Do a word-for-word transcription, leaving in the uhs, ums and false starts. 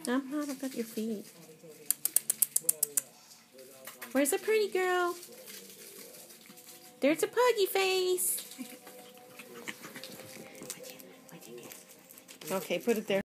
I'm hot. I've got your feet. Where's the pretty girl? There's a puggy face. Okay, put it there.